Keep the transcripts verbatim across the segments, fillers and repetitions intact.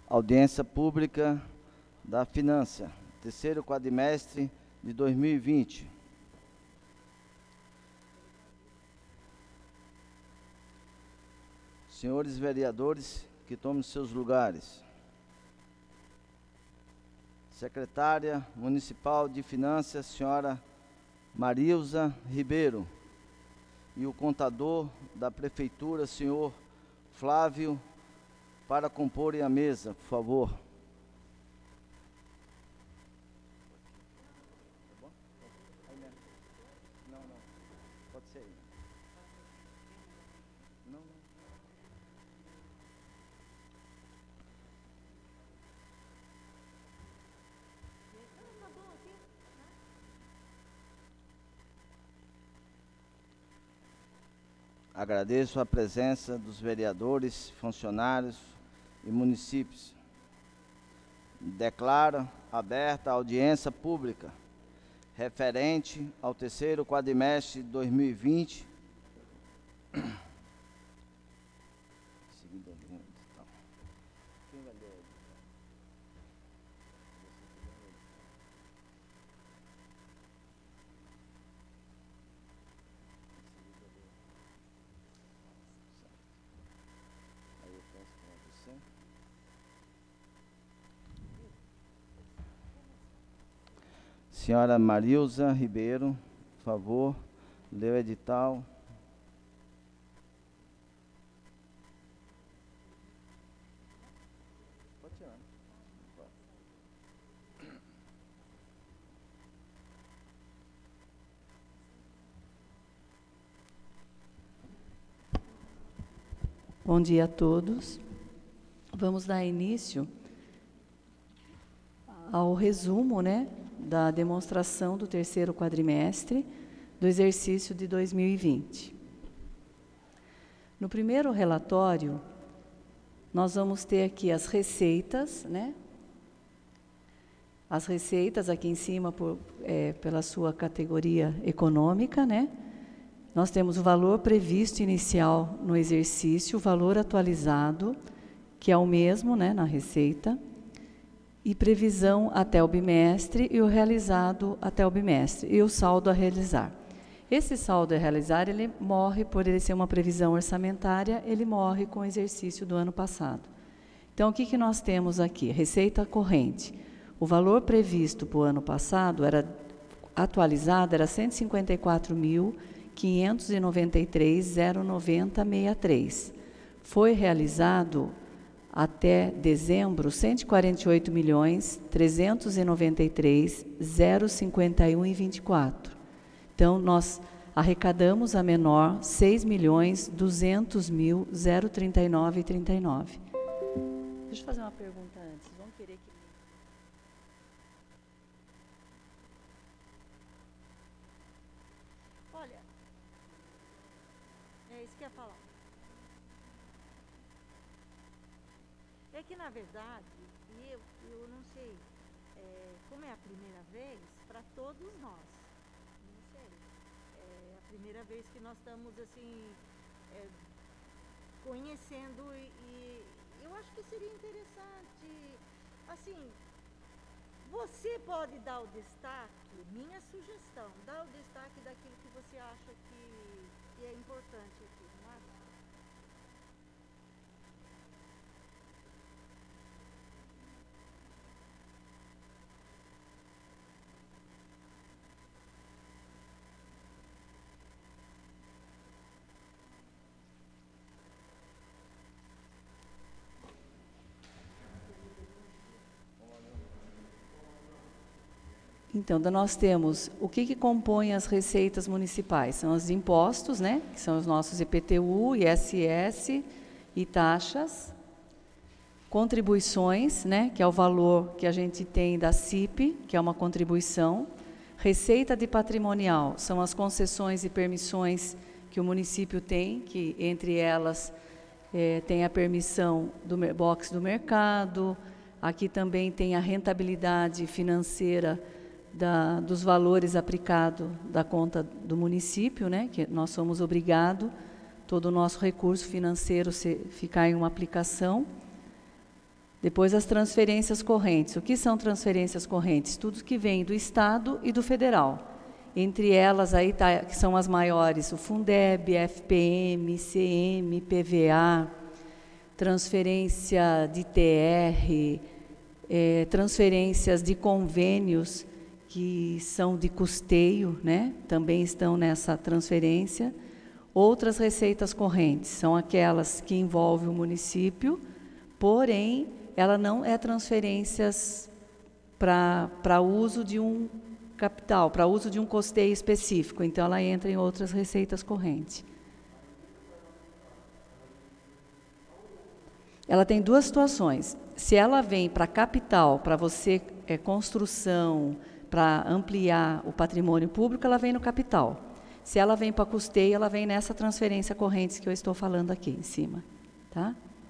audiência pública da Finança, terceiro quadrimestre de dois mil e vinte. Senhores vereadores, que tomem seus lugares. Secretária Municipal de Finanças, senhora Marilza Ribeiro. E o contador da Prefeitura, senhor Flávio, para comporem a mesa, por favor. Não, não. Pode ser aí. Não, não. Agradeço a presença dos vereadores, funcionários e municípios. Declaro aberta a audiência pública referente ao terceiro quadrimestre de dois mil e vinte. Quem vai ler? Aí eu peço para você. Senhora Marilza Ribeiro, por favor, lê o edital. Pode tirar. Bom dia a todos. Vamos dar início ao resumo, né, da demonstração do terceiro quadrimestre do exercício de dois mil e vinte. No primeiro relatório, nós vamos ter aqui as receitas, né? As receitas aqui em cima por, é, pela sua categoria econômica, né? Nós temos o valor previsto inicial no exercício, o valor atualizado, que é o mesmo, né, na receita, e previsão até o bimestre e o realizado até o bimestre, e o saldo a realizar. Esse saldo a realizar, ele morre, por ele ser uma previsão orçamentária, ele morre com o exercício do ano passado. Então, o que, que nós temos aqui? Receita corrente. O valor previsto para o ano passado, era atualizado, era cento e cinquenta e quatro mil, quinhentos e noventa e três mil, noventa e sessenta e três. Foi realizado até dezembro, cento e quarenta e oito milhões, trezentos e noventa e três mil, cinquenta e um e vinte e quatro. Então, nós arrecadamos a menor seis milhões, duzentos mil, trinta e nove e trinta e nove. Deixa eu fazer uma pergunta antes. Vão querer que... Olha, é isso que eu ia falar. É que, na verdade, eu, eu não sei, é, como é a primeira vez, para todos nós, não sei, é a primeira vez que nós estamos, assim, é, conhecendo e, e eu acho que seria interessante, assim, você pode dar o destaque, minha sugestão, dar o destaque daquilo que você acha que, que é importante aqui, não acha? Então, nós temos o que, que compõe as receitas municipais? São os impostos, né? Que são os nossos I P T U, I S S e taxas. Contribuições, né? Que é o valor que a gente tem da C I P, que é uma contribuição. Receita de patrimonial, são as concessões e permissões que o município tem, que entre elas é, tem a permissão do box do mercado, aqui também tem a rentabilidade financeira Da, dos valores aplicados da conta do município, né, que nós somos obrigados, todo o nosso recurso financeiro se, ficar em uma aplicação. Depois as transferências correntes. O que são transferências correntes? Tudo que vem do Estado e do Federal. Entre elas, aí tá, que são as maiores, o Fundeb, F P M, I C M, I P V A, transferência de T R, é, transferências de convênios que são de custeio, né? Também estão nessa transferência. Outras receitas correntes são aquelas que envolvem o município, porém, ela não é transferências para uso de um capital, para uso de um custeio específico, então ela entra em outras receitas correntes. Ela tem duas situações. Se ela vem para capital, para você, é, construção, para ampliar o patrimônio público, ela vem no capital. Se ela vem para custeio, ela vem nessa transferência corrente que eu estou falando aqui em cima. Tá?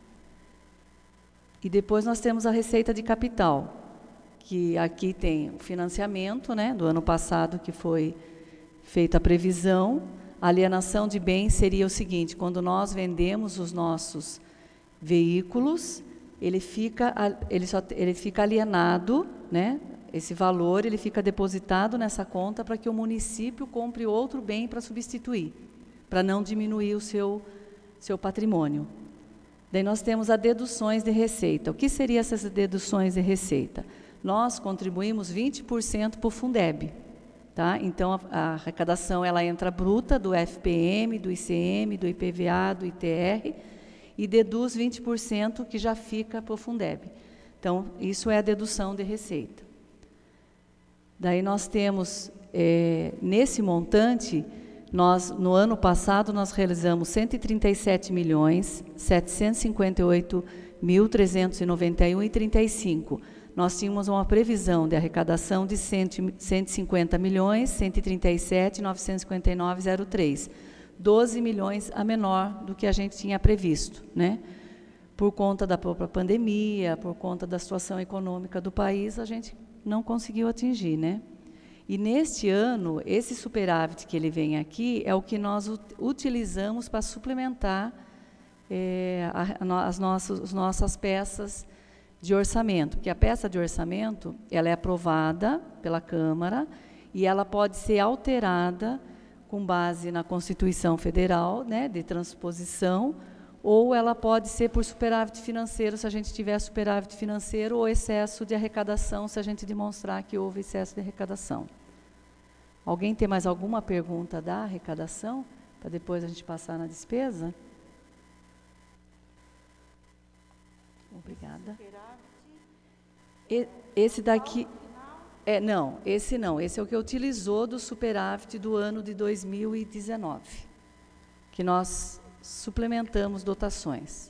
E depois nós temos a receita de capital, que aqui tem o financiamento, né, do ano passado, que foi feita a previsão. A alienação de bens seria o seguinte: quando nós vendemos os nossos veículos, ele fica, ele só, ele fica alienado, né, esse valor ele fica depositado nessa conta para que o município compre outro bem para substituir, para não diminuir o seu, seu patrimônio. Daí nós temos as deduções de receita. O que seriam essas deduções de receita? Nós contribuímos vinte por cento para o Fundeb. Tá? Então, a, a arrecadação ela entra bruta do F P M, do I C M, do I P V A, do I T R, e deduz vinte por cento que já fica para o Fundeb. Então, isso é a dedução de receita. Daí nós temos, é, nesse montante, nós, no ano passado, nós realizamos cento e trinta e sete milhões, setecentos e cinquenta e oito mil, trezentos e noventa e um e trinta e cinco. Nós tínhamos uma previsão de arrecadação de cento e cinquenta milhões, cento e trinta e sete mil, novecentos e cinquenta e nove vírgula zero três. doze milhões a menor do que a gente tinha previsto, né? Por conta da própria pandemia, por conta da situação econômica do país, a gente não conseguiu atingir, né? E neste ano, esse superávit que ele vem aqui é o que nós utilizamos para suplementar é, a, as, nossas, as nossas peças de orçamento, porque a peça de orçamento ela é aprovada pela Câmara e ela pode ser alterada com base na Constituição Federal, né, de transposição, ou ela pode ser por superávit financeiro, se a gente tiver superávit financeiro, ou excesso de arrecadação, se a gente demonstrar que houve excesso de arrecadação. Alguém tem mais alguma pergunta da arrecadação, para depois a gente passar na despesa? Obrigada. E, esse daqui... É, não, esse não. Esse é o que utilizou do superávit do ano de dois mil e dezenove, que nós suplementamos dotações.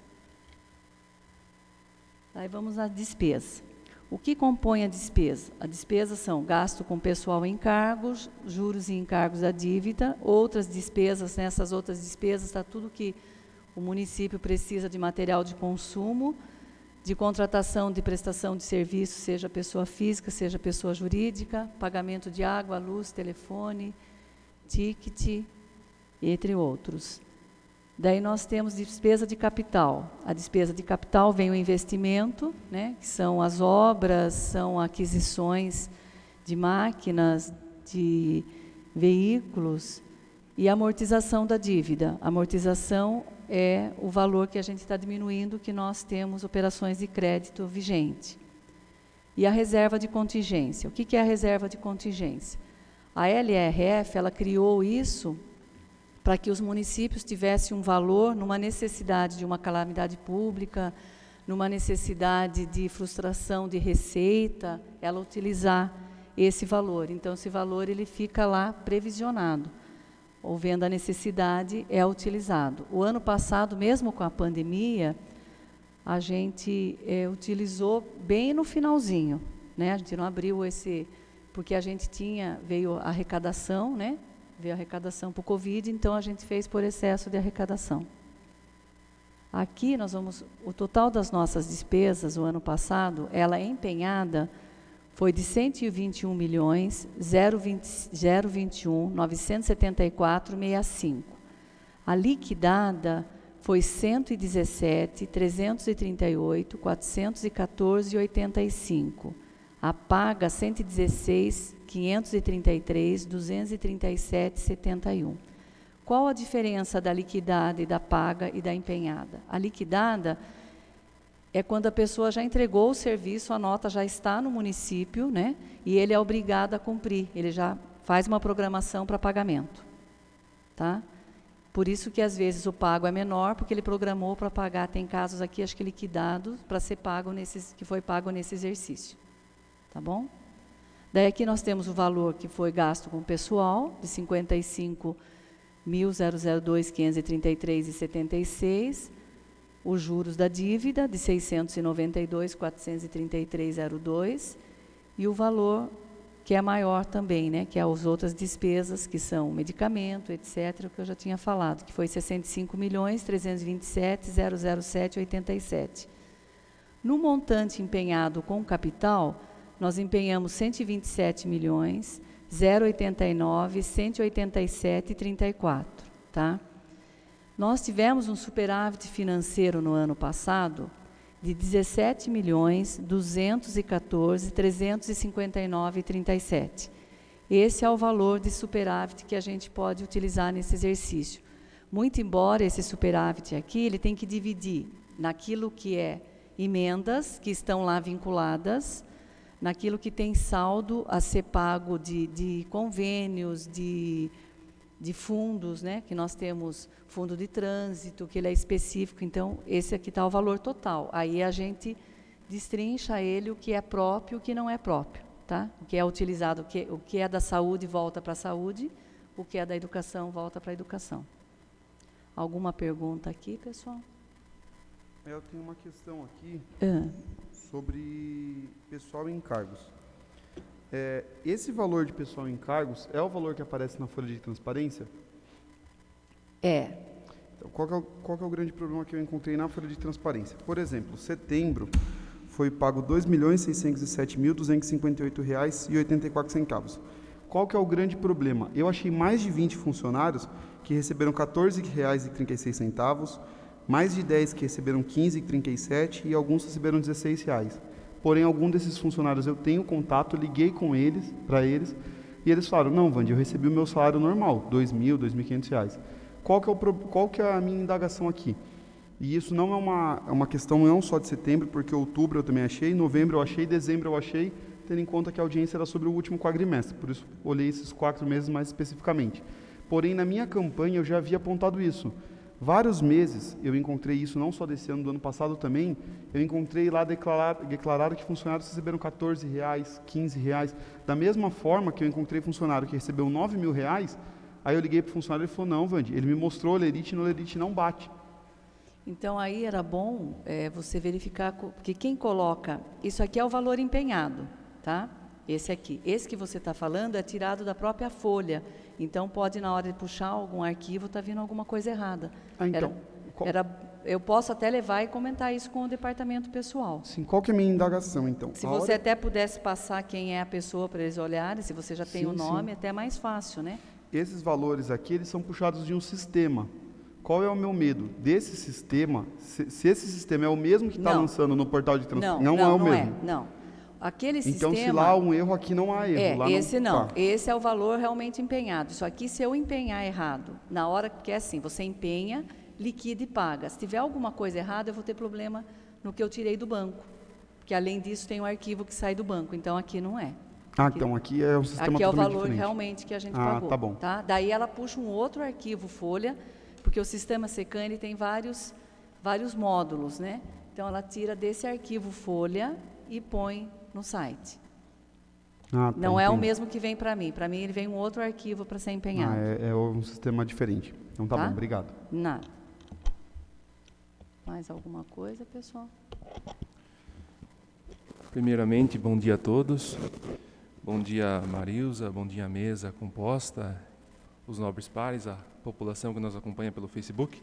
Aí vamos à despesa. O que compõe a despesa? A despesa são gasto com pessoal em encargos, juros e encargos da dívida, outras despesas, nessas outras despesas está tudo que o município precisa de material de consumo, de contratação de prestação de serviço, seja pessoa física, seja pessoa jurídica, pagamento de água, luz, telefone, ticket, entre outros. Daí nós temos despesa de capital. A despesa de capital vem o investimento, né, que são as obras, são aquisições de máquinas, de veículos, e a amortização da dívida. A amortização é o valor que a gente está diminuindo, que nós temos operações de crédito vigente. E a reserva de contingência. O que, que é a reserva de contingência? A L R F, ela criou isso para que os municípios tivessem um valor numa necessidade de uma calamidade pública, numa necessidade de frustração de receita, ela utilizar esse valor. Então, esse valor ele fica lá previsionado. Havendo a necessidade, é utilizado. O ano passado, mesmo com a pandemia, a gente é, utilizou bem no finalzinho, né? A gente não abriu esse... Porque a gente tinha, veio a arrecadação, né? Veio a arrecadação para o Covid, então a gente fez por excesso de arrecadação. Aqui nós vamos, o total das nossas despesas, o ano passado, ela empenhada foi de cento e vinte e um milhões, zero vinte e um, novecentos e setenta e quatro vírgula sessenta e cinco. A liquidada foi cento e dezessete, trezentos e trinta e oito, quatrocentos e quatorze e oitenta e cinco. A paga cento e dezesseis, quinhentos e trinta e três, duzentos e trinta e sete, setenta e um. Qual a diferença da liquidada e da paga e da empenhada? A liquidada é quando a pessoa já entregou o serviço, a nota já está no município, né? E ele é obrigado a cumprir, ele já faz uma programação para pagamento, tá? Por isso que às vezes o pago é menor, porque ele programou para pagar, tem casos aqui, acho que liquidados, para ser pago nesses, que foi pago nesse exercício, tá bom? Daí aqui nós temos o valor que foi gasto com o pessoal, de cinquenta e cinco mil, dois, quinhentos e trinta e três e setenta e seis, os juros da dívida, de seiscentos e noventa e dois, quatrocentos e trinta e três, zero dois, e o valor que é maior também, né, que é as outras despesas, que são medicamento, etcétera, que eu já tinha falado, que foi sessenta e cinco milhões, trezentos e vinte e sete, zero zero sete, oitenta e sete. No montante empenhado com capital, nós empenhamos cento e vinte e sete milhões, zero oitenta e nove, cento e oitenta e sete, trinta e quatro, tá? Nós tivemos um superávit financeiro no ano passado de dezessete milhões, duzentos e quatorze, trezentos e cinquenta e nove, trinta e sete. Esse é o valor de superávit que a gente pode utilizar nesse exercício. Muito embora esse superávit aqui, ele tem que dividir naquilo que é emendas, que estão lá vinculadas, naquilo que tem saldo a ser pago de, de convênios, de, de fundos, né, que nós temos fundo de trânsito, que ele é específico, então esse aqui está o valor total. Aí a gente destrincha ele o que é próprio e o que não é próprio, tá? O que é utilizado, o que, o que é da saúde volta para a saúde, o que é da educação volta para a educação. Alguma pergunta aqui, pessoal? Eu tenho uma questão aqui Ah. sobre pessoal em cargos. É, esse valor de pessoal em cargos é o valor que aparece na folha de transparência? É. Então, qual que é, o, qual que é o grande problema que eu encontrei na folha de transparência? Por exemplo, setembro foi pago dois milhões, seiscentos e sete mil, duzentos e cinquenta e oito reais e oitenta e quatro centavos. Qual que é o grande problema? Eu achei mais de vinte funcionários que receberam quatorze reais e trinta e seis centavos, mais de dez que receberam quinze reais e trinta e sete e alguns receberam dezesseis reais. Porém, algum desses funcionários eu tenho contato, liguei com eles, para eles, e eles falaram, não, Vande, eu recebi o meu salário normal, dois mil, dois mil e quinhentos reais. Qual que é, o, qual que é a minha indagação aqui? E isso não é uma, é uma questão não só de setembro, porque outubro eu também achei, novembro eu achei, dezembro eu achei, tendo em conta que a audiência era sobre o último quadrimestre, por isso olhei esses quatro meses mais especificamente. Porém, na minha campanha eu já havia apontado isso. Vários meses eu encontrei isso, não só desse ano, do ano passado também, eu encontrei lá declarar, declararam que funcionários receberam quatorze reais, quinze reais, da mesma forma que eu encontrei funcionário que recebeu nove mil reais, aí eu liguei para o funcionário e ele falou, não, Vande, ele me mostrou o Lerite e no Lerite não bate. Então, aí era bom é, você verificar, porque quem coloca, isso aqui é o valor empenhado, tá? Esse aqui, esse que você está falando é tirado da própria folha, então pode na hora de puxar algum arquivo, está vindo alguma coisa errada. Ah, então, era, era, eu posso até levar e comentar isso com o departamento pessoal. Sim, qual que é a minha indagação, então? Se a você hora... até pudesse passar quem é a pessoa para eles olharem, se você já tem sim, o nome, sim. até mais fácil, né? Esses valores aqui, eles são puxados de um sistema. Qual é o meu medo? Desse sistema, se, se esse sistema é o mesmo que está lançando no portal de transferência, não, não, não é o não mesmo? É, não. Aquele então, sistema, se lá há um erro, aqui não há erro. É, lá esse não. não. Tá. Esse é o valor realmente empenhado. Isso aqui, se eu empenhar errado, na hora que é assim, você empenha, liquida e paga. Se tiver alguma coisa errada, eu vou ter problema no que eu tirei do banco. Porque, além disso, tem um arquivo que sai do banco. Então, aqui não é. Ah, aqui, então aqui é um sistema Aqui é o valor diferente. realmente que a gente ah, pagou. Tá bom. Tá? Daí, ela puxa um outro arquivo folha, porque o sistema SECAM ele tem vários, vários módulos, né? Então, ela tira desse arquivo folha e põe no site. Ah, tá, não entendi. é o mesmo que vem para mim. Para mim, ele vem um outro arquivo para ser empenhado. Ah, é, é um sistema diferente. Então tá, tá? bom, obrigado. Nada. Mais alguma coisa, pessoal? Primeiramente, bom dia a todos. Bom dia, Marilza. Bom dia, mesa composta, os nobres pares, a população que nos acompanha pelo Facebook.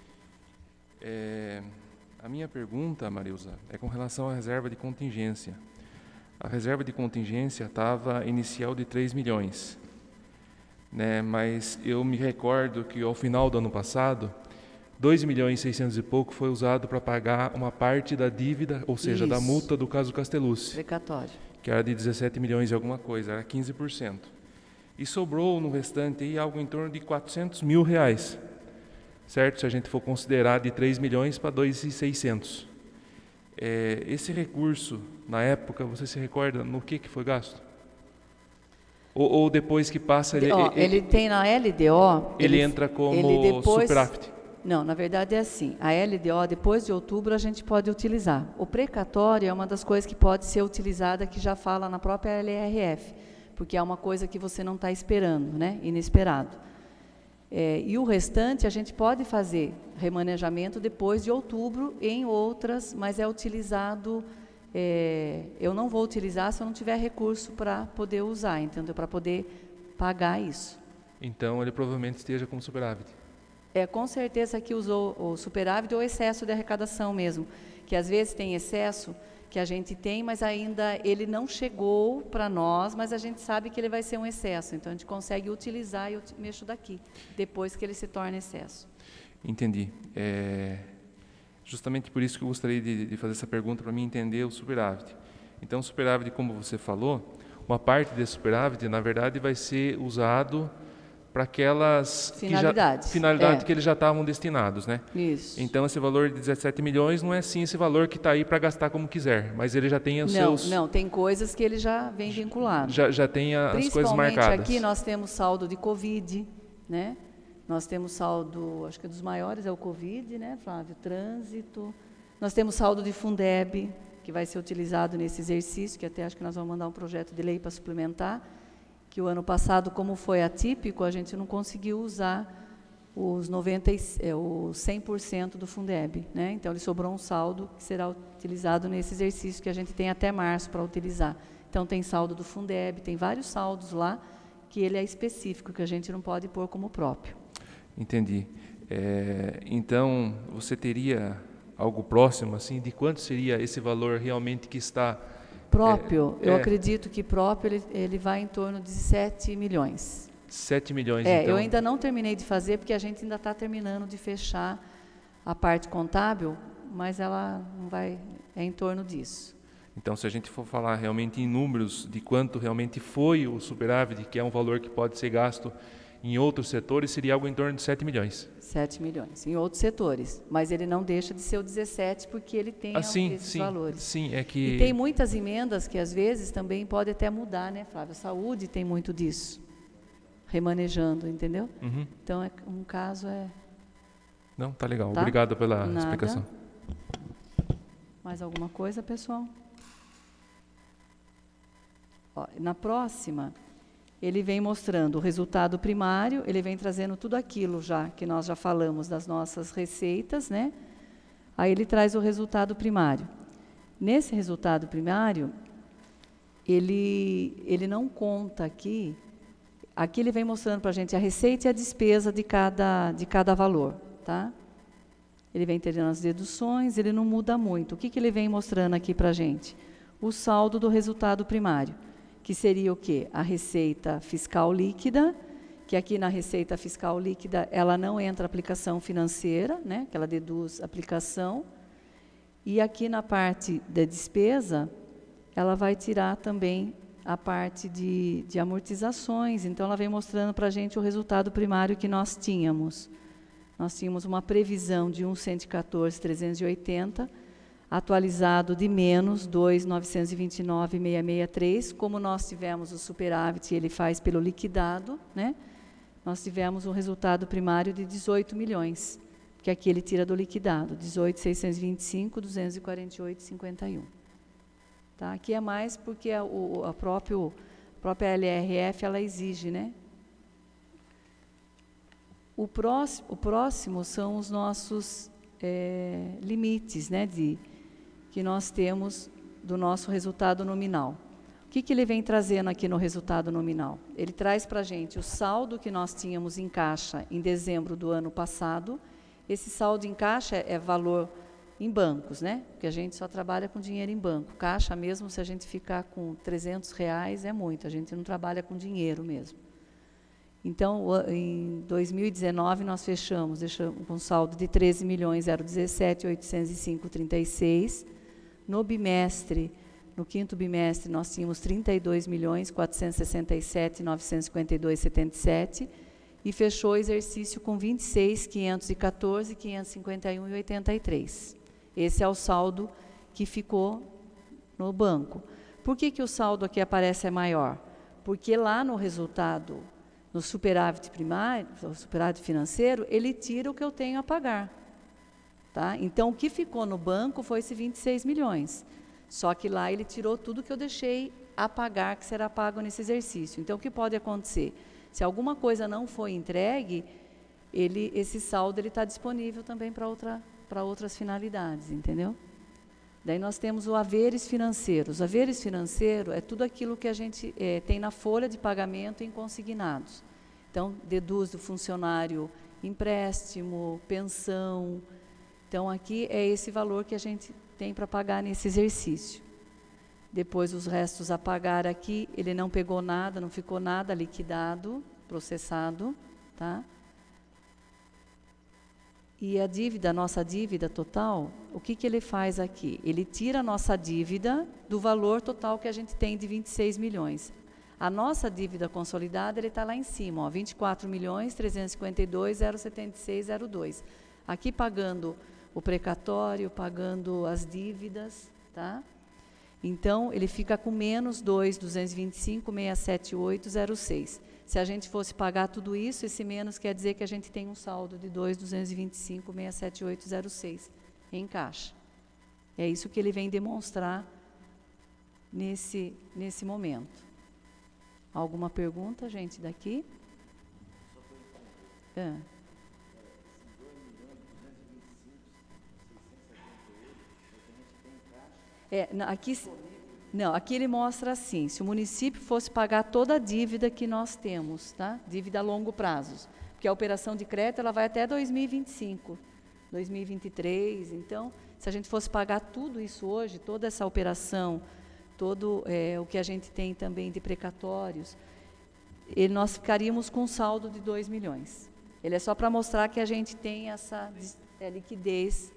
É, a minha pergunta, Marilza, é com relação à reserva de contingência. A reserva de contingência estava inicial de três milhões, né? Mas eu me recordo que ao final do ano passado dois milhões e seiscentos e pouco foi usado para pagar uma parte da dívida, ou seja, da Isso. multa do caso Castellucci, Precatório. que era de dezessete milhões e alguma coisa, era quinze por cento. E sobrou no restante aí algo em torno de quatrocentos mil reais, certo? Se a gente for considerar de três milhões para dois milhões e seiscentos. É, esse recurso, na época, você se recorda no que, que foi gasto? Ou, ou depois que passa, ele, Ó, ele, ele tem na L D O... ele entra como ele depois, superávit? Não, na verdade é assim. A L D O, depois de outubro, a gente pode utilizar. O precatório é uma das coisas que pode ser utilizada, que já fala na própria L R F, porque é uma coisa que você não está esperando, né? Inesperado. É, e o restante a gente pode fazer remanejamento depois de outubro em outras, mas é utilizado... É, eu não vou utilizar se eu não tiver recurso para poder usar, entendeu? Para poder pagar isso. Então, ele provavelmente esteja como superávit. É, com certeza que usou o superávit ou excesso de arrecadação mesmo, que às vezes tem excesso que a gente tem, mas ainda ele não chegou para nós, mas a gente sabe que ele vai ser um excesso, então a gente consegue utilizar e eu mexo daqui, depois que ele se torna excesso. Entendi. É, justamente por isso que eu gostaria de, de fazer essa pergunta, para mim entender o superávit. Então, o superávit, como você falou, uma parte desse superávit, na verdade, vai ser usado para aquelas finalidades, que, já, finalidade é. que eles já estavam destinados, né? Isso. Então, esse valor de dezessete milhões não é sim esse valor que está aí para gastar como quiser, mas ele já tem os não, seus... Não, tem coisas que ele já vem vinculado. Já, já tem a, as coisas marcadas. Principalmente aqui nós temos saldo de Covid, né? Nós temos saldo, acho que dos maiores é o Covid, né, Flávio? Trânsito. Nós temos saldo de Fundeb, que vai ser utilizado nesse exercício, que até acho que nós vamos mandar um projeto de lei para suplementar, que o ano passado, como foi atípico, a gente não conseguiu usar os noventa, é, o cem por cento do Fundeb, né? Então, ele sobrou um saldo que será utilizado nesse exercício, que a gente tem até março para utilizar. Então, tem saldo do Fundeb, tem vários saldos lá, que ele é específico, que a gente não pode pôr como próprio. Entendi. É, então, você teria algo próximo, assim, de quanto seria esse valor realmente que está... Próprio, é, eu é, acredito que próprio ele, ele vai em torno de sete milhões. sete milhões, É, então. eu ainda não terminei de fazer, porque a gente ainda está terminando de fechar a parte contábil, mas ela não vai, é em torno disso. Então, se a gente for falar realmente em números de quanto realmente foi o superávit, que é um valor que pode ser gasto em outros setores, seria algo em torno de sete milhões. sete milhões, em outros setores. Mas ele não deixa de ser o dezessete, porque ele tem ah, sim, esses sim, valores. Sim, é que... E tem muitas emendas que, às vezes, também pode até mudar, né, Flávio? A saúde tem muito disso. Remanejando, entendeu? Uhum. Então, é, um caso é... Não, tá legal. Tá? Obrigado pela Nada. explicação. Mais alguma coisa, pessoal? Ó, na próxima, ele vem mostrando o resultado primário, ele vem trazendo tudo aquilo já que nós já falamos das nossas receitas, né? Aí ele traz o resultado primário. Nesse resultado primário, ele, ele não conta aqui, aqui ele vem mostrando para a gente a receita e a despesa de cada, de cada valor, tá? Ele vem tendo as deduções, ele não muda muito. O que, que ele vem mostrando aqui para a gente? O saldo do resultado primário, que seria o quê? A receita fiscal líquida, que aqui na receita fiscal líquida ela não entra aplicação financeira, né? Que ela deduz aplicação. E aqui na parte da despesa, ela vai tirar também a parte de, de amortizações. Então, ela vem mostrando para a gente o resultado primário que nós tínhamos. Nós tínhamos uma previsão de um cento e quatorze mil trezentos e oitenta, atualizado de menos dois mil novecentos e vinte e nove mil seiscentos e sessenta e três. Como nós tivemos o superávit, ele faz pelo liquidado, né? Nós tivemos um resultado primário de dezoito milhões, que aqui ele tira do liquidado, dezoito mil seiscentos e vinte e cinco mil duzentos e quarenta e oito vírgula cinquenta e um. Tá? Aqui é mais porque a, o, a, próprio, a própria L R F ela exige, né? O próximo, o próximo são os nossos é, limites, né, de, que nós temos do nosso resultado nominal. O que, que ele vem trazendo aqui no resultado nominal? Ele traz para a gente o saldo que nós tínhamos em caixa em dezembro do ano passado. Esse saldo em caixa é, é valor em bancos, né? Porque a gente só trabalha com dinheiro em banco. Caixa mesmo, se a gente ficar com trezentos reais, é muito. A gente não trabalha com dinheiro mesmo. Então, o- em dois mil e dezenove, nós fechamos, deixamos com saldo de treze milhões zero dezessete oitocentos e cinco vírgula trinta e seis. No bimestre, no quinto bimestre, nós tínhamos trinta e dois milhões quatrocentos e sessenta e sete mil novecentos e cinquenta e dois vírgula setenta e sete e fechou o exercício com vinte e seis milhões quinhentos e quatorze mil quinhentos e cinquenta e um vírgula oitenta e três. Esse é o saldo que ficou no banco. Por que que o saldo aqui aparece é maior? Porque lá no resultado, no superávit primário, no superávit financeiro, ele tira o que eu tenho a pagar. Tá? Então, o que ficou no banco foi esse vinte e seis milhões. Só que lá ele tirou tudo que eu deixei a pagar, que será pago nesse exercício. Então, o que pode acontecer? Se alguma coisa não foi entregue, ele, esse saldo está disponível também para outra, para outras finalidades, entendeu? Daí nós temos o haveres financeiros. Haveres financeiro é tudo aquilo que a gente é, tem na folha de pagamento em consignados. Então, deduz do funcionário empréstimo, pensão. Então, aqui é esse valor que a gente tem para pagar nesse exercício. Depois, os restos a pagar aqui, ele não pegou nada, não ficou nada liquidado, processado, tá? E a dívida, a nossa dívida total, o que que ele faz aqui? Ele tira a nossa dívida do valor total que a gente tem de vinte e seis milhões. A nossa dívida consolidada, ele está lá em cima, ó, vinte e quatro milhões trezentos e cinquenta e dois mil setenta e seis vírgula zero dois. Aqui pagando o precatório, pagando as dívidas, tá? Então, ele fica com menos dois milhões duzentos e vinte e cinco mil seiscentos e setenta e oito vírgula zero seis. Se a gente fosse pagar tudo isso, esse menos quer dizer que a gente tem um saldo de dois milhões duzentos e vinte e cinco mil seiscentos e setenta e oito vírgula zero seis em caixa. É isso que ele vem demonstrar nesse, nesse momento. Alguma pergunta, gente, daqui? É. É, não, aqui, não, aqui ele mostra assim, se o município fosse pagar toda a dívida que nós temos, tá? Dívida a longo prazo, porque a operação de crédito ela vai até dois mil e vinte e cinco, dois mil e vinte e três, então, se a gente fosse pagar tudo isso hoje, toda essa operação, todo é, o que a gente tem também de precatórios, ele, nós ficaríamos com um saldo de dois milhões. Ele é só para mostrar que a gente tem essa é, liquidez.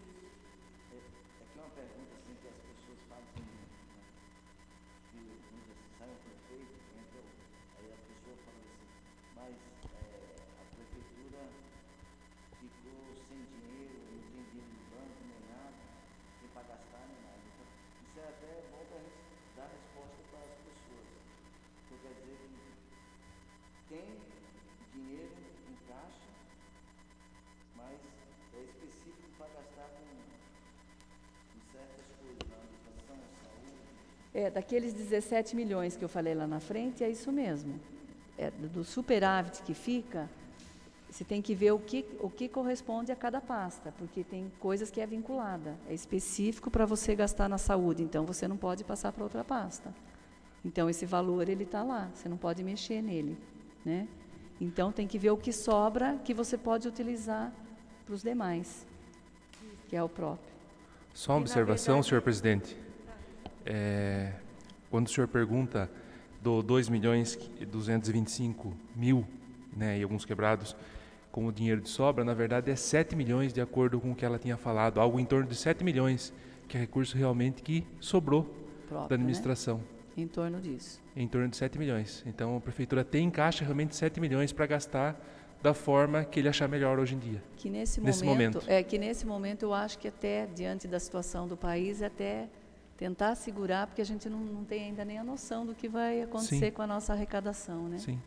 Tem dinheiro em caixa, mas é específico para gastar com, com certas coisas, na educação, saúde. É, daqueles dezessete milhões que eu falei lá na frente, é isso mesmo. É, do superávit que fica, você tem que ver o que, o que corresponde a cada pasta, porque tem coisas que é vinculada, é específico para você gastar na saúde, então você não pode passar para outra pasta. Então, esse valor, ele está lá, você não pode mexer nele. Né? Então, tem que ver o que sobra que você pode utilizar para os demais, que é o próprio. Só uma observação, senhor presidente. É, quando o senhor pergunta do dois milhões duzentos e vinte e cinco mil, né, e alguns quebrados, como dinheiro de sobra, na verdade é sete milhões, de acordo com o que ela tinha falado, algo em torno de sete milhões, que é recurso realmente que sobrou próprio, da administração. Né? Em torno disso. Em torno de sete milhões. Então, a prefeitura tem em caixa realmente sete milhões para gastar da forma que ele achar melhor hoje em dia. Que nesse, nesse momento, momento. É que nesse momento eu acho que até, diante da situação do país, até tentar segurar, porque a gente não, não tem ainda nem a noção do que vai acontecer Sim. com a nossa arrecadação, né? Sim.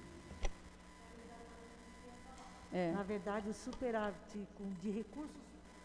É. Na verdade, o superávit de recursos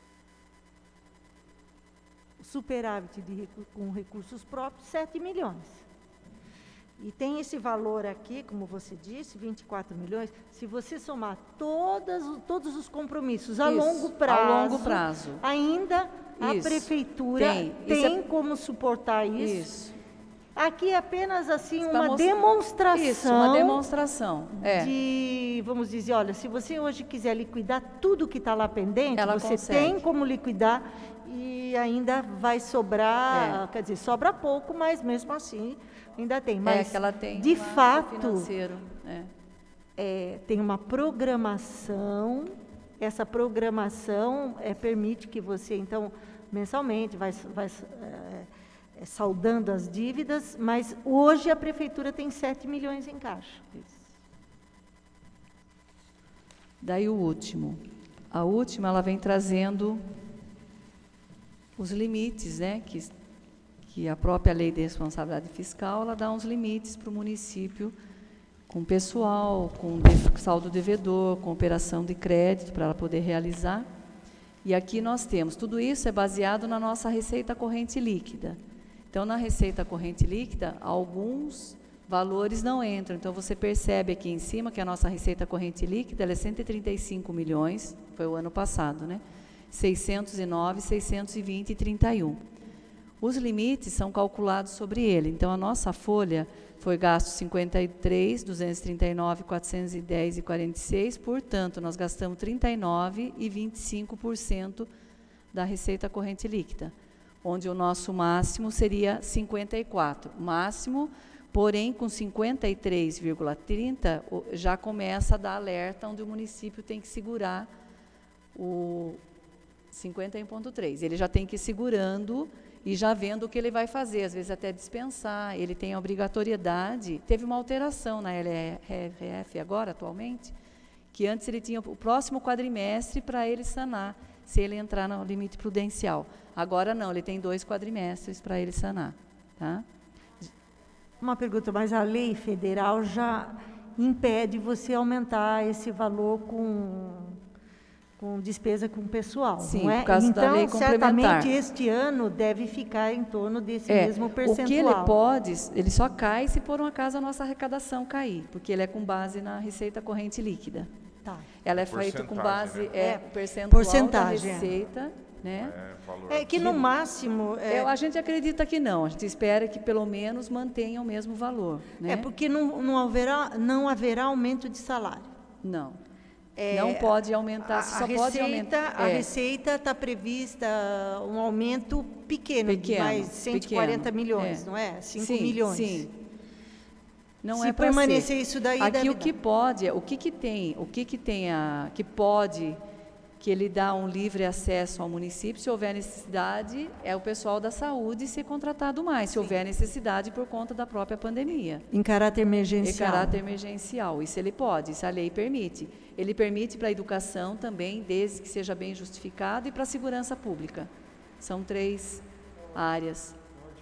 o superávit de, com recursos próprios, sete milhões. E tem esse valor aqui, como você disse, vinte e quatro milhões. Se você somar todas, todos os compromissos a Isso, longo prazo, a longo prazo. ainda a Isso, prefeitura tem, tem é... como suportar isso. Isso. Aqui é apenas assim Isso uma demonstração. Isso, uma demonstração. É. De, vamos dizer, olha, se você hoje quiser liquidar tudo que está lá pendente, Ela você consegue. tem como liquidar e ainda vai sobrar, é. quer dizer, sobra pouco, mas mesmo assim ainda tem. Mas é que ela tem de um fato, financeiro. É. é, tem uma programação, essa programação é, permite que você, então, mensalmente, vai, vai é, é, saldando as dívidas, mas hoje a Prefeitura tem sete milhões em caixa. Isso. Daí o último. A última, ela vem trazendo os limites, né, que, que a própria lei de responsabilidade fiscal, ela dá uns limites para o município, com pessoal, com saldo devedor, com operação de crédito, para ela poder realizar. E aqui nós temos, tudo isso é baseado na nossa receita corrente líquida. Então, na receita corrente líquida, alguns valores não entram. Então, você percebe aqui em cima que a nossa receita corrente líquida ela é cento e trinta e cinco milhões, foi o ano passado, né? seiscentos e nove, seiscentos e vinte e trinta e um. Os limites são calculados sobre ele. Então, a nossa folha foi gasto cinquenta e três, duzentos e trinta e nove, quatrocentos e dez e quarenta e seis, portanto, nós gastamos trinta e nove e vinte e cinco por cento da receita corrente líquida, onde o nosso máximo seria cinquenta e quatro. Máximo, porém, com cinquenta e três vírgula trinta, já começa a dar alerta onde o município tem que segurar o cinquenta e um vírgula três. Ele já tem que ir segurando e já vendo o que ele vai fazer, às vezes até dispensar. Ele tem a obrigatoriedade. Teve uma alteração na L R F agora, atualmente, que antes ele tinha o próximo quadrimestre para ele sanar, se ele entrar no limite prudencial. Agora não, ele tem dois quadrimestres para ele sanar. Tá? Uma pergunta, mas a lei federal já impede você aumentar esse valor com, com despesa com pessoal, Sim, não é? por causa então, da lei complementar. certamente, este ano deve ficar em torno desse É, mesmo percentual. o que ele pode, ele só cai se por um acaso a nossa arrecadação cair, porque ele é com base na receita corrente líquida. Tá. Ela é feita com base, né? é, É, percentual porcentagem, da receita, né? É, valor É que no máximo... É, Eu, a gente acredita que não, a gente espera que pelo menos mantenha o mesmo valor. Né? é porque não, não, haverá, não haverá aumento de salário. Não, É, não pode aumentar, a, só a pode receita, aumentar. A é, receita está prevista um aumento pequeno, de Pequeno, mais cento e quarenta pequeno, milhões, é. não é? cinco sim, milhões. Sim. Não Se é pra permanecer ser. isso daí, Aqui deve o que dar. pode, o que que tem, o que que tem a, que pode, que ele dá um livre acesso ao município, se houver necessidade, é o pessoal da saúde ser contratado mais, se houver necessidade por conta da própria pandemia. Em caráter Em emergencial. caráter emergencial, isso ele pode, isso a lei permite. Ele permite para a educação também, desde que seja bem justificado, e para a segurança pública. São três áreas.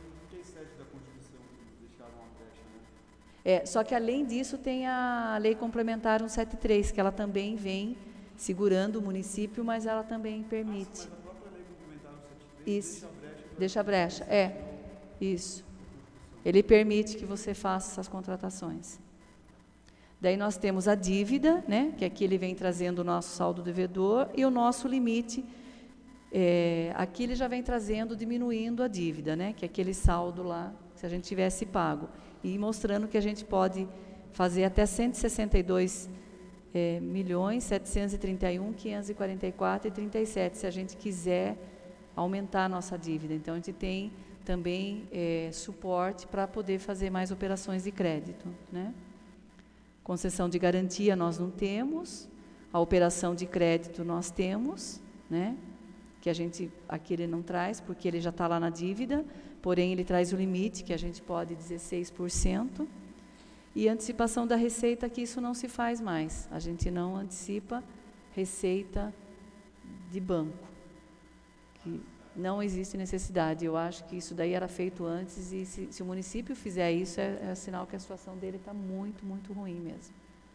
É, só que, além disso, tem a Lei Complementar cento e setenta e três, que ela também vem segurando o município, mas ela também permite. Isso, deixa a brecha. É, isso. Ele permite que você faça essas contratações. Daí nós temos a dívida, né, que aqui ele vem trazendo o nosso saldo devedor, e o nosso limite, é, aqui ele já vem trazendo, diminuindo a dívida, né, que é aquele saldo lá, se a gente tivesse pago. E mostrando que a gente pode fazer até cento e sessenta e dois é, milhões, setecentos e trinta e um, quinhentos e quarenta e quatro e trinta e sete, se a gente quiser aumentar a nossa dívida. Então, a gente tem também é, suporte para poder fazer mais operações de crédito, né? Concessão de garantia nós não temos, a operação de crédito nós temos, né? Que a gente, aqui ele não traz, porque ele já está lá na dívida, porém ele traz o limite, que a gente pode dezesseis por cento, e antecipação da receita, que isso não se faz mais, a gente não antecipa receita de banco, que não existe necessidade. Eu acho que isso daí era feito antes, e se, se o município fizer isso, é, é sinal que a situação dele está muito, muito ruim mesmo.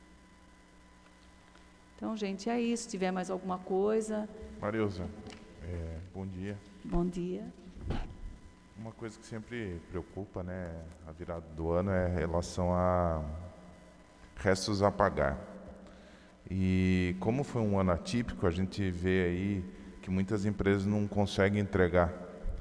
Então, gente, é isso. Se tiver mais alguma coisa... Marilza, é, bom dia. Bom dia. Uma coisa que sempre preocupa, né, a virada do ano, é em relação a restos a pagar. E como foi um ano atípico, a gente vê aí que muitas empresas não conseguem entregar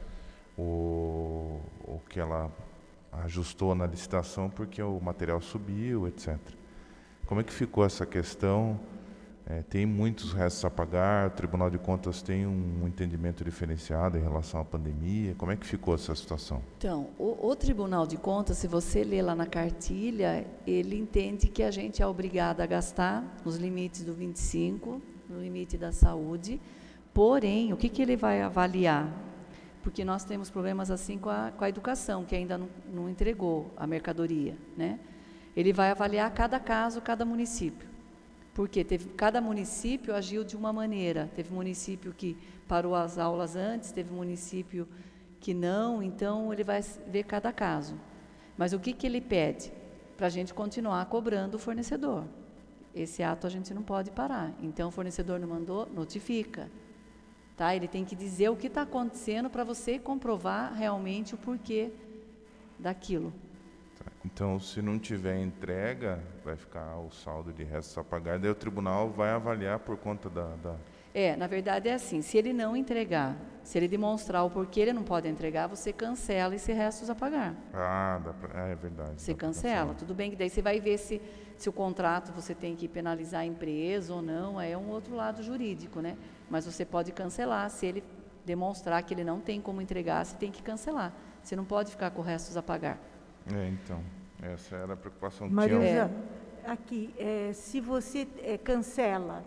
o, o que ela ajustou na licitação porque o material subiu, etcétera. Como é que ficou essa questão? É, tem muitos restos a pagar, o Tribunal de Contas tem um entendimento diferenciado em relação à pandemia. Como é que ficou essa situação? Então, o, o Tribunal de Contas, se você ler lá na cartilha, ele entende que a gente é obrigado a gastar nos limites do vinte e cinco, no limite da saúde, porém, o que, que ele vai avaliar? Porque nós temos problemas assim com a, com a educação, que ainda não, não entregou a mercadoria, né? Ele vai avaliar cada caso, cada município. Porque teve, cada município agiu de uma maneira. Teve município que parou as aulas antes, teve município que não, então ele vai ver cada caso. Mas o que, que ele pede? Para a gente continuar cobrando o fornecedor. Esse ato a gente não pode parar. Então, o fornecedor não mandou, notifica. Tá? Ele tem que dizer o que está acontecendo para você comprovar realmente o porquê daquilo. Então, se não tiver entrega, vai ficar o saldo de restos a pagar, daí o tribunal vai avaliar por conta da... da... É, na verdade é assim, se ele não entregar, se ele demonstrar o porquê ele não pode entregar, você cancela esse restos a pagar. Ah, dá pra... ah é verdade. Você cancela, tudo bem que daí você vai ver se, se o contrato você tem que penalizar a empresa ou não, é um outro lado jurídico, né? Mas você pode cancelar, se ele demonstrar que ele não tem como entregar, você tem que cancelar. Você não pode ficar com restos a pagar. É, então, essa era a preocupação que Marilza, tinha. aqui, é, se você é, cancela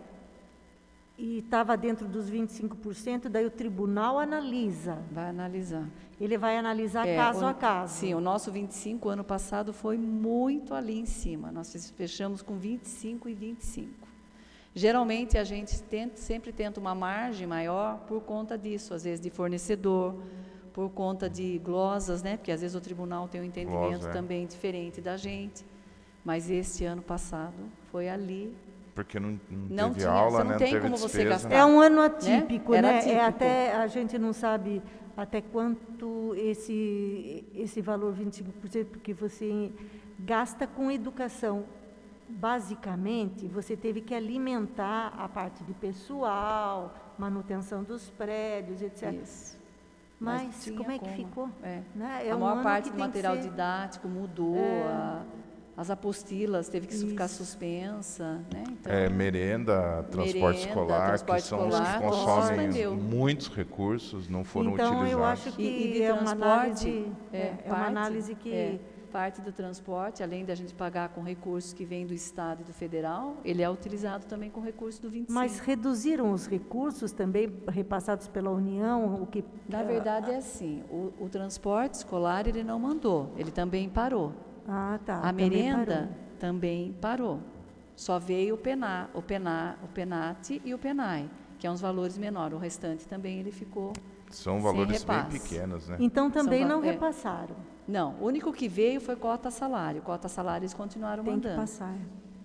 e estava dentro dos vinte e cinco por cento, daí o tribunal analisa. Vai analisar. Ele vai analisar É, caso o, a caso. Sim, o nosso vinte e cinco ano passado foi muito ali em cima. Nós fechamos com vinte e cinco e vinte e cinco. Geralmente a gente tenta, sempre tenta uma margem maior por conta disso, às vezes de fornecedor, por conta de glosas, né? Porque às vezes o tribunal tem um entendimento Glosa, é. também diferente da gente. Mas este ano passado foi ali. Porque não, não, Não teve tinha, aula, você não né? tem teve como você despesa. gastar. É um ano atípico, Né? Era né? atípico. É até a gente não sabe até quanto esse esse valor vinte e cinco por cento, porque você gasta com educação. Basicamente, você teve que alimentar a parte de pessoal, manutenção dos prédios, etcétera. Isso. Mas tinha como é que como. ficou? É. Né? É a um maior ano parte que do tem que material ser- didático mudou, É. a- as apostilas teve que ficar Isso. suspensa, né? Então, É, merenda, transporte Merenda, escolar, transporte que são os escolar, que tudo consomem suspendeu. muitos recursos, não foram Então, utilizados. eu acho que E- e de é uma transporte, análise, é, é uma parte- análise que... é, parte do transporte, além da gente pagar com recursos que vêm do Estado e do Federal, ele é utilizado também com recursos do vinte e cinco. Mas reduziram os recursos também repassados pela União, o que... Na verdade é assim, o, o transporte escolar ele não mandou, ele também parou. Ah, tá. A também merenda parou. também parou. Só veio o PENA, o PENA, o PENAT e o PENAI, que é uns valores menores. O restante também ele ficou São sem valores bem repasse. pequenos, né? Então, também São va- não é. repassaram. Não, o único que veio foi cota salário. Cota salário eles continuaram Tem que mandando. passar.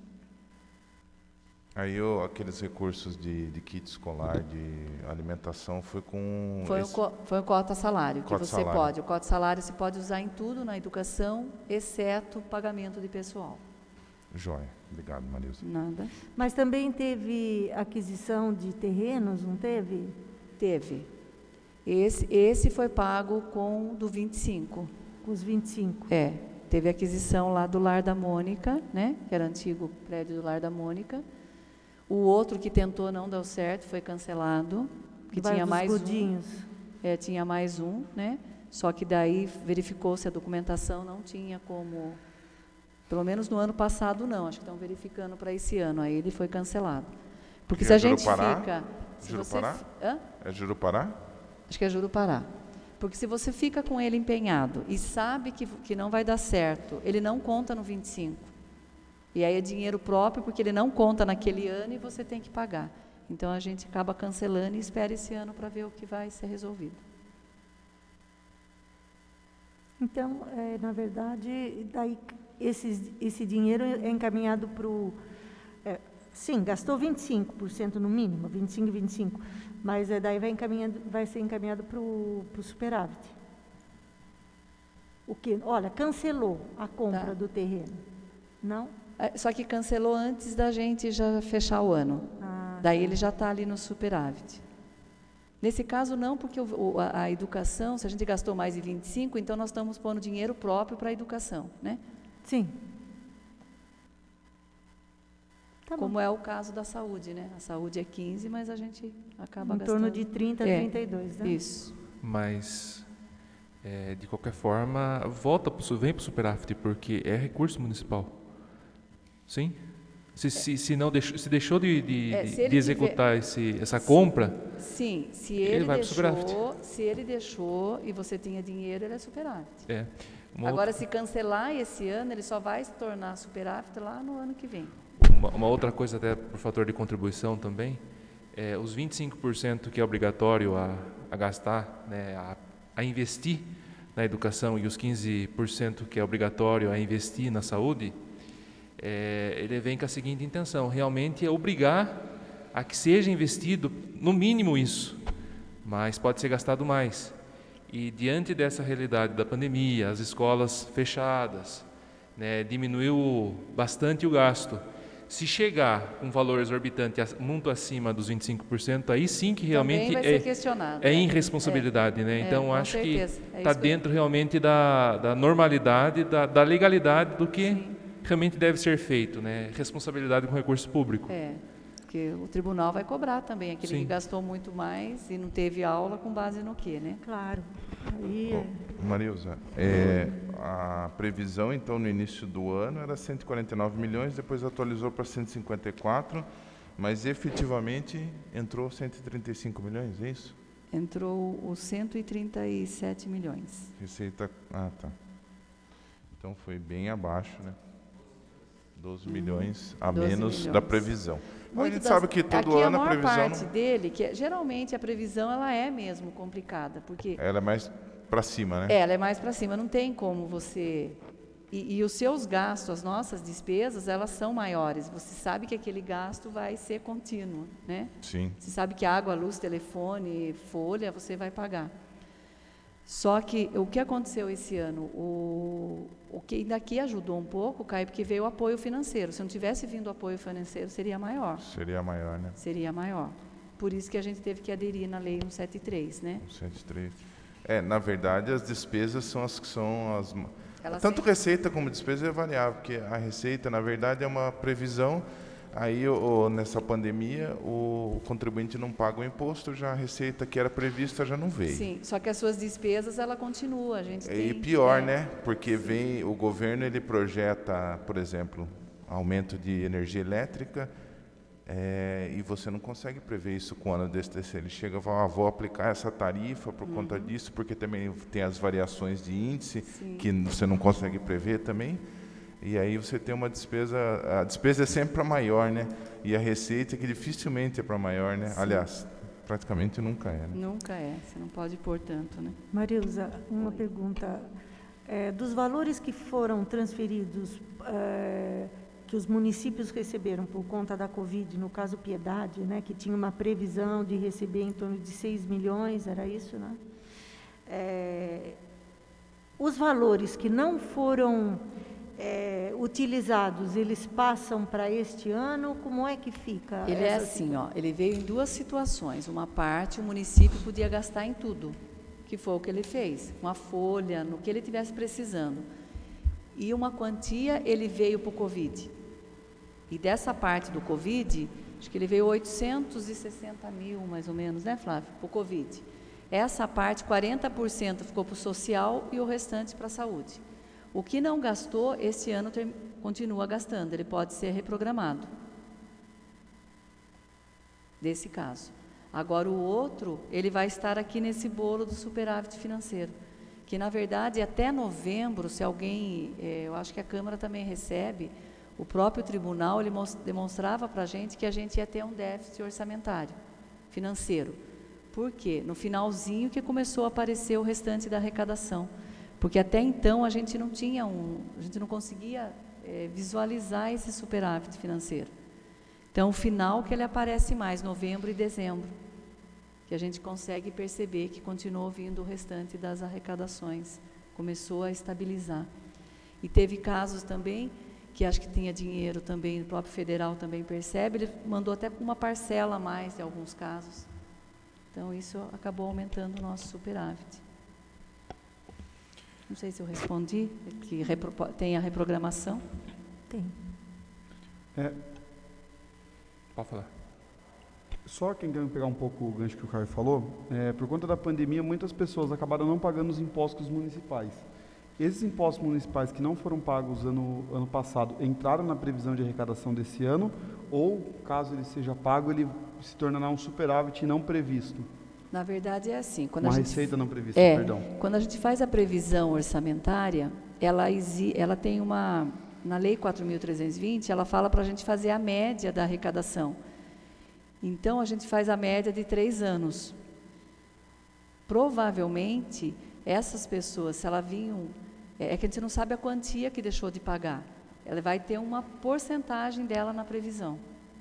Aí o- aqueles recursos de, de kit escolar, de alimentação, foi com... Foi, esse- o, co- foi o cota salário, que Cota você salário. pode. O cota salário você pode usar em tudo na educação, exceto pagamento de pessoal. Joia. Obrigado, Marilza. Nada. Mas também teve aquisição de terrenos, não teve? Teve. Esse, esse foi pago com o do vinte e cinco. Com os vinte e cinco. É, teve aquisição lá do Lar da Mônica, né? Que era antigo prédio do Lar da Mônica. O outro que tentou não deu certo, foi cancelado, que Vai tinha dos mais um. Godinhos. É, tinha mais um, né? Só que daí verificou-se a documentação, não tinha como, pelo menos no ano passado não, acho que estão verificando para esse ano, aí ele foi cancelado. Porque E se é a gente Jurupará? fica... Se Jurupará? você, hã? É Jurupará? Acho que é Jurupará. Porque se você fica com ele empenhado e sabe que, que não vai dar certo, ele não conta no vinte e cinco. E aí é dinheiro próprio, porque ele não conta naquele ano e você tem que pagar. Então a gente acaba cancelando e espera esse ano para ver o que vai ser resolvido. Então, é, na verdade, daí esses, esse dinheiro é encaminhado para o... É, sim, gastou vinte e cinco por cento no mínimo, vinte e cinco por cento e vinte e cinco por cento, mas é, daí vai, encaminhando, vai ser encaminhado para o superávit. O que? Olha, cancelou a compra Tá. do terreno. Não? É, só que cancelou antes da gente já fechar o ano. Ah, Daí ele já está ali no superávit. Nesse caso, não, porque o, o, a, a educação, se a gente gastou mais de vinte e cinco, então nós estamos pondo dinheiro próprio para a educação, né? sim. Tá bom. Como é o caso da saúde, né? A saúde é quinze, mas a gente acaba Em gastando... torno de trinta, É, trinta e dois, né? Isso. Mas, é, de qualquer forma, volta pro, su- vem para o superávit, porque é recurso municipal. Sim? Se, se, se, não deixou, se deixou de, de, É, de- se ele de executar esse, essa compra, Sim, se Ele ele, vai pro superávit. deixou, se ele deixou e você tinha dinheiro, ele é superávit. é. Uma, Agora, outra, se cancelar esse ano, ele só vai se tornar superávit lá no ano que vem. uma, uma outra coisa, até por fator de contribuição também, é, os vinte e cinco por cento que é obrigatório a, a gastar, né, a, a investir na educação e os quinze por cento que é obrigatório a investir na saúde, é, ele vem com a seguinte intenção: realmente é obrigar a que seja investido no mínimo isso, mas pode ser gastado mais. E diante dessa realidade da pandemia, as escolas fechadas, né, diminuiu bastante o gasto. Se chegar com um valor exorbitante ac- muito acima dos vinte e cinco por cento, aí sim que realmente Também vai ser é, questionado. é né? irresponsabilidade, né? É, Então com acho certeza. que É está isso que eu- dentro realmente da, da normalidade, da, da legalidade do que Sim. realmente deve ser feito, né? Responsabilidade com recurso público. É, porque o tribunal vai cobrar também aquele Sim. que gastou muito mais e não teve aula com base no quê, né? Claro. Aí, Ô, Marilza, é, a previsão, então, no início do ano era cento e quarenta e nove milhões, depois atualizou para cento e cinquenta e quatro, mas efetivamente entrou cento e trinta e cinco milhões, é isso? Entrou os cento e trinta e sete milhões. Receita... Ah, tá. Então foi bem abaixo, né? doze milhões a doze menos milhões. da previsão. Mas a Muito gente das- sabe que todo aqui ano a a maior previsão parte não- dele, que é- geralmente a previsão ela é mesmo complicada, porque ela é mais para cima, né? ela é mais para cima, não tem como você... E, e os seus gastos, as nossas despesas, elas são maiores. Você sabe que aquele gasto vai ser contínuo, né? Sim. Você sabe que água, luz, telefone, folha, você vai pagar. Só que o que aconteceu esse ano? O, o que ainda aqui ajudou um pouco, Caio, porque veio o apoio financeiro. Se não tivesse vindo o apoio financeiro, seria maior. Seria maior, né? Seria maior. Por isso que a gente teve que aderir na Lei cento e setenta e três, né? cento e três. É, na verdade, as despesas são as que são as... Ela Tanto sempre- receita como despesa é variável, porque a receita, na verdade, é uma previsão. Aí, o, o- nessa pandemia, o, o contribuinte não paga o imposto, já a receita que era prevista já não veio. Sim, só que as suas despesas, ela continua. A gente E tem, pior, é, né? Porque vem o governo, ele projeta, por exemplo, aumento de energia elétrica, é, e você não consegue prever isso com o ano desse desse. Ele chega e fala, ah, vou aplicar essa tarifa por conta disso, porque também tem as variações de índice Sim. que você não consegue prever também. E aí você tem uma despesa, a despesa é sempre para maior, né? E a receita que dificilmente é para maior, né? Sim. Aliás, praticamente nunca é, né? Nunca é, você não pode pôr tanto, né? Marilza, uma pergunta. É, dos valores que foram transferidos, é, que os municípios receberam por conta da Covid, no caso Piedade, né, que tinha uma previsão de receber em torno de seis milhões, era isso, né? É, os valores que não foram é, utilizados, eles passam para este ano? Como é que fica? Ele é essa assim, ó, ele veio em duas situações. Uma parte, o município podia gastar em tudo, que foi o que ele fez, uma folha, no que ele tivesse precisando. E uma quantia, ele veio para o Covid. E dessa parte do Covid, acho que ele veio oitocentos e sessenta mil, mais ou menos, né, Flávio, para o Covid. Essa parte, quarenta por cento ficou para o social e o restante para a saúde. O que não gastou, esse ano ter, continua gastando, ele pode ser reprogramado. Desse caso. Agora, o outro, ele vai estar aqui nesse bolo do superávit financeiro, que, na verdade, até novembro, se alguém, eh, eu acho que a Câmara também recebe, o próprio tribunal, ele mos- demonstrava para a gente que a gente ia ter um déficit orçamentário, financeiro. Por quê? No finalzinho que começou a aparecer o restante da arrecadação. Porque até então a gente não tinha um, a gente não conseguia eh, visualizar esse superávit financeiro. Então, o final que ele aparece mais, novembro e dezembro, que a gente consegue perceber que continuou vindo o restante das arrecadações, começou a estabilizar. E teve casos também, que acho que tinha dinheiro também, o próprio federal também percebe, ele mandou até uma parcela a mais em alguns casos. Então, isso acabou aumentando o nosso superávit. Não sei se eu respondi, que repro- tem a reprogramação. Tem. É, Pode falar. Só querendo pegar um pouco o gancho que o Caio falou, é, por conta da pandemia, muitas pessoas acabaram não pagando os impostos municipais. Esses impostos municipais que não foram pagos ano, ano passado entraram na previsão de arrecadação desse ano, ou, caso ele seja pago, ele se tornará um superávit não previsto? Na verdade é assim. Quando Uma a gente, receita não prevista, é, perdão. Quando a gente faz a previsão orçamentária, ela, exi, ela tem uma... Na Lei quatro mil trezentos e vinte, ela fala para a gente fazer a média da arrecadação. Então, a gente faz a média de três anos. Provavelmente, essas pessoas, se elas vinham... É, é que a gente não sabe a quantia que deixou de pagar. Ela vai ter uma porcentagem dela na previsão.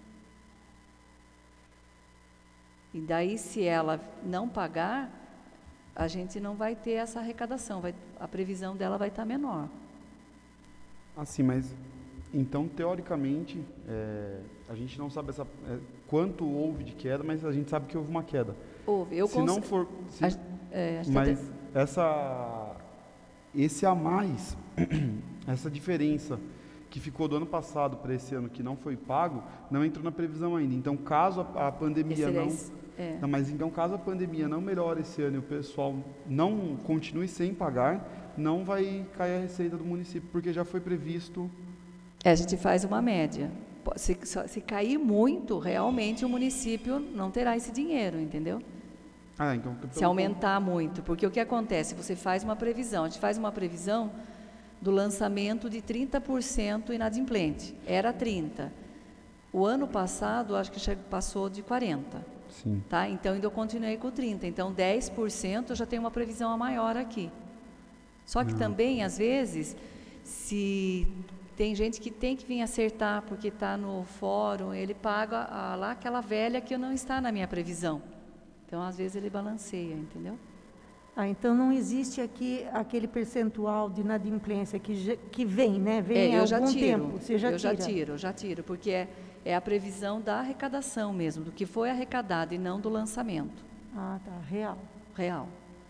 E daí, se ela não pagar, a gente não vai ter essa arrecadação. Vai, a previsão dela vai estar menor. Assim, mas... Então, teoricamente, é, a gente não sabe essa, é, quanto houve de queda, mas a gente sabe que houve uma queda. Houve. Eu se não for... Se, a, é, mas te... essa, esse a mais, essa diferença que ficou do ano passado para esse ano que não foi pago, não entrou na previsão ainda. Então, caso a, a pandemia não... É. Não, mas então, caso a pandemia não melhore esse ano e o pessoal não continue sem pagar, não vai cair a receita do município, porque já foi previsto... É, a gente faz uma média. Se, se cair muito, realmente o município não terá esse dinheiro, entendeu? Ah, então, se aumentar muito, porque o que acontece? Você faz uma previsão, a gente faz uma previsão do lançamento de trinta por cento inadimplente. Era trinta por cento. O ano passado, acho que passou de quarenta por cento. Sim. Tá? Então, ainda eu continuei com trinta por cento. Então, dez por cento eu já tenho uma previsão a maior aqui. Só que não. Também, às vezes, se... Tem gente que tem que vir acertar, porque está no fórum, ele paga a, lá aquela velha que não está na minha previsão. Então, às vezes, ele balanceia, entendeu? Ah, então não existe aqui aquele percentual de inadimplência que, que vem, né? Vem é, há eu já algum tiro, tempo. Você já eu tira? já tiro, eu já tiro, porque é, é a previsão da arrecadação mesmo, do que foi arrecadado e não do lançamento. Ah, tá. Real. Real.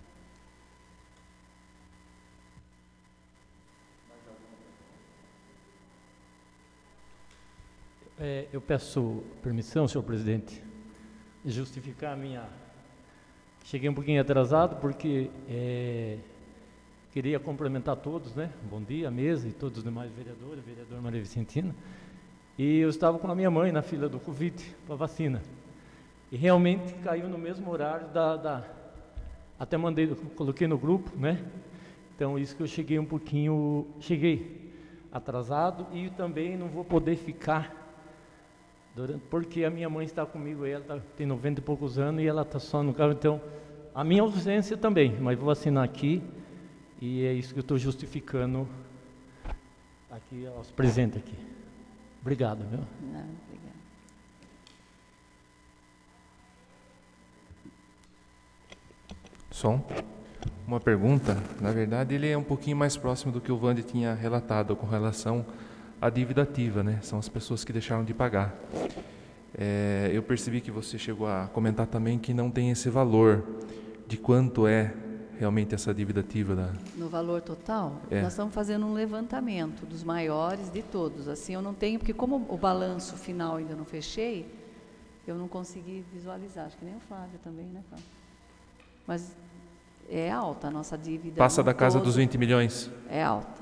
É, eu peço permissão, senhor presidente, de justificar a minha... Cheguei um pouquinho atrasado porque é, queria cumprimentar todos, né? Bom dia, a mesa e todos os demais vereadores, vereador Maria Vicentina. E eu estava com a minha mãe na fila do Covid para vacina. E realmente caiu no mesmo horário da... da até mandei, coloquei no grupo, né? Então, isso que eu cheguei um pouquinho... Cheguei atrasado e também não vou poder ficar... Durante, porque a minha mãe está comigo, ela tá, tem noventa e poucos anos e ela está só no carro, então a minha ausência também, mas vou assinar aqui e é isso que eu estou justificando aqui aos presentes aqui. Obrigado, viu? Não, obrigado. Som. Uma pergunta, na verdade ele é um pouquinho mais próximo do que o Vande tinha relatado com relação a dívida ativa, né? São as pessoas que deixaram de pagar. É, eu percebi que você chegou a comentar também que não tem esse valor de quanto é realmente essa dívida ativa. Da... No valor total, é. Nós estamos fazendo um levantamento dos maiores de todos. Assim, eu não tenho, porque como o balanço final ainda não fechei, eu não consegui visualizar. Acho que nem o Flávio também, né, Flávio? Mas é alta a nossa dívida. Passa da casa todo, dos vinte milhões? É alta.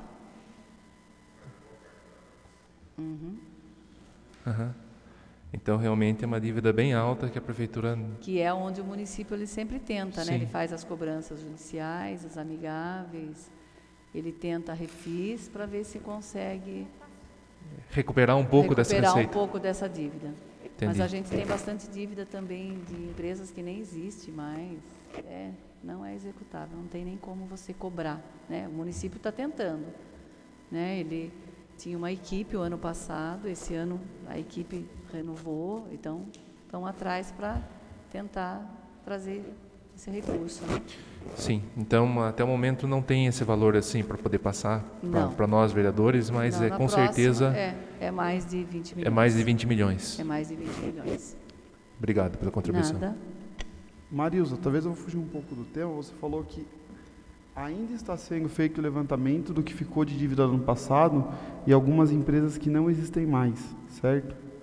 Uhum. Uhum. Então, realmente é uma dívida bem alta que a prefeitura... Que é onde o município ele sempre tenta, Sim. né? Ele faz as cobranças judiciais, as amigáveis, ele tenta refis para ver se consegue... Recuperar um pouco recuperar dessa receita. Recuperar um pouco dessa dívida. Entendi. Mas a gente tem bastante dívida também de empresas que nem existe mais, é, não é executável, não tem nem como você cobrar, né? O município está tentando, né? Ele... Tinha uma equipe o ano passado, esse ano a equipe renovou, então estão atrás para tentar trazer esse recurso. Né? Sim, então até o momento não tem esse valor assim para poder passar para nós vereadores, mas não, é com próxima, certeza... É, é mais de vinte milhões. É mais de vinte milhões. É mais de vinte milhões. Obrigado pela contribuição. Nada. Marilza, talvez eu vou fugir um pouco do tema, você falou que ainda está sendo feito o levantamento do que ficou de dívida do ano passado e algumas empresas que não existem mais, certo?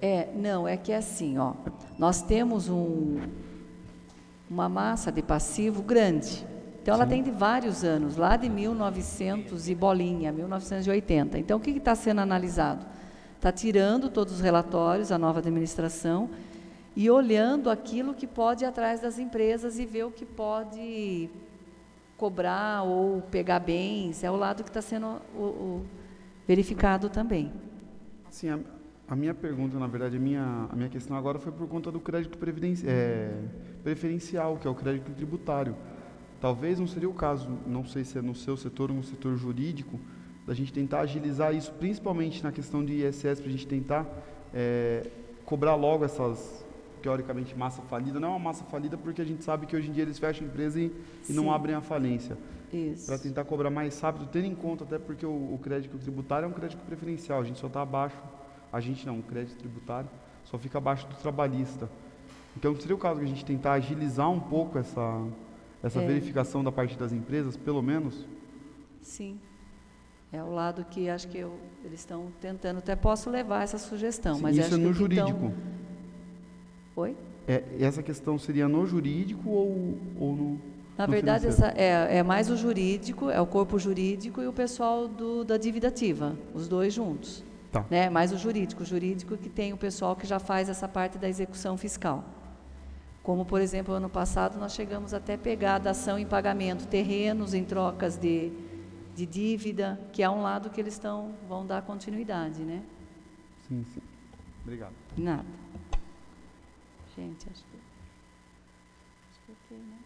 É, não, é que é assim, ó, nós temos um, uma massa de passivo grande. Então, ela tem de vários anos, lá de mil e novecentos e bolinha, mil novecentos e oitenta. Então, o que está sendo analisado? Está tirando todos os relatórios, a nova administração, e olhando aquilo que pode ir atrás das empresas e ver o que pode cobrar ou pegar bens. É o lado que está sendo o, o, verificado também. Sim, a, a minha pergunta, na verdade, a minha, a minha questão agora foi por conta do crédito previdenci- é, preferencial, que é o crédito tributário. Talvez não seria o caso, não sei se é no seu setor ou no setor jurídico, da gente tentar agilizar isso, principalmente na questão de I S S, para a gente tentar é, cobrar logo essas, teoricamente, massa falida. Não é uma massa falida porque a gente sabe que hoje em dia eles fecham a empresa e, e não abrem a falência. Isso. Para tentar cobrar mais rápido, tendo em conta até porque o, o crédito tributário é um crédito preferencial, a gente só está abaixo, a gente não, o crédito tributário só fica abaixo do trabalhista. Então seria o caso de a gente tentar agilizar um pouco essa, essa É. verificação da parte das empresas, pelo menos? Sim. É o lado que acho que eu, eles estão tentando, até posso levar essa sugestão, Sim, mas isso acho é que no o que tão- jurídico. Oi? É, essa questão seria no jurídico ou, ou no Na no verdade, financeiro? essa é, é mais o jurídico, é o corpo jurídico e o pessoal do, da dívida ativa, os dois juntos. Tá. Né? Mais o jurídico, o jurídico que tem o pessoal que já faz essa parte da execução fiscal. Como, por exemplo, ano passado nós chegamos até pegar da ação em pagamento terrenos em trocas de, de dívida, que é um lado que eles estão, vão dar continuidade, né? Sim, sim. Obrigado. Nada. Gente, acho que... Acho que ok, né?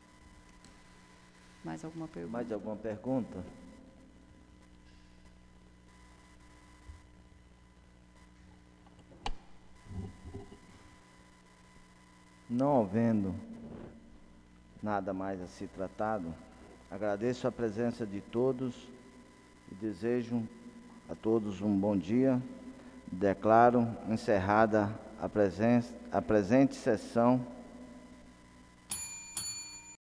Mais alguma pergunta? Mais alguma pergunta? Não havendo nada mais a ser tratado, agradeço a presença de todos e desejo a todos um bom dia. Declaro encerrada a, presen- a presente sessão